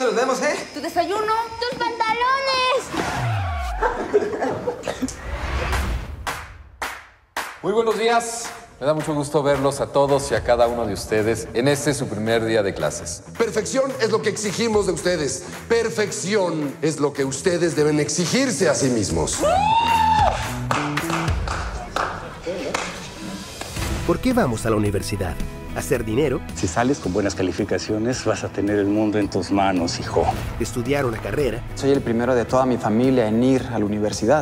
nos vemos, ¿eh? Tu desayuno. ¡Tus pantalones! Muy buenos días. Me da mucho gusto verlos a todos y a cada uno de ustedes en este su primer día de clases. Perfección es lo que exigimos de ustedes. Perfección es lo que ustedes deben exigirse a sí mismos. ¿Por qué vamos a la universidad? ¿Hacer dinero? Si sales con buenas calificaciones, vas a tener el mundo en tus manos, hijo. ¿Estudiar una carrera? Soy el primero de toda mi familia en ir a la universidad.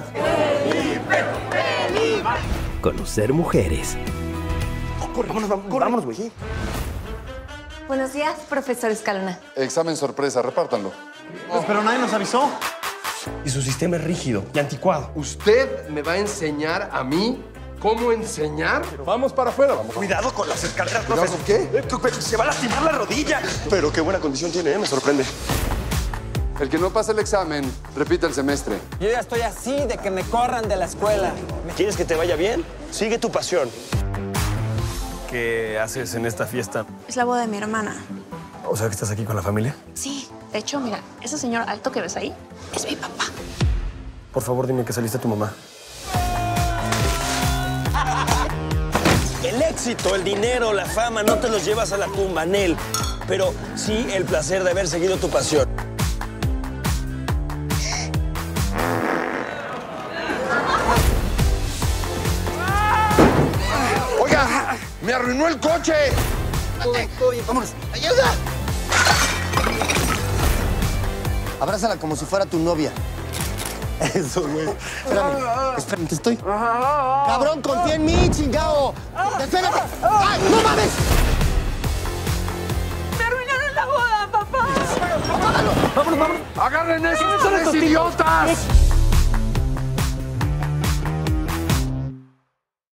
¿Conocer mujeres? Vámonos, güey. Buenos días, profesor Escalona. Examen sorpresa, repártanlo. Pero nadie nos avisó. Y su sistema es rígido y anticuado. ¿Usted me va a enseñar a mí cómo enseñar? Vamos para afuera. Vamos. Cuidado con las escaleras, ¿Cuidado con qué? Se va a lastimar la rodilla. Pero qué buena condición tiene, ¿eh? Me sorprende. El que no pase el examen, repite el semestre. Yo ya estoy así de que me corran de la escuela. ¿Quieres que te vaya bien? Sigue tu pasión. ¿Qué haces en esta fiesta? Es la boda de mi hermana. O sea, que estás aquí con la familia. Sí, de hecho, mira, ese señor alto que ves ahí es mi papá. Por favor, dime que saliste tu mamá. El éxito, el dinero, la fama no te los llevas a la tumba, Nel. Pero sí el placer de haber seguido tu pasión. ¡Oiga! ¡Me arruinó el coche! Todo bien, vámonos. ¡Ayuda! Abrázala como si fuera tu novia. Eso, güey. Espérame, que estoy. ¡Cabrón, confía en mí, chingao! ¡Espérate! ¡Ay, no mames! ¡Me arruinaron la boda, papá! ¡Agarren esos tres idiotas!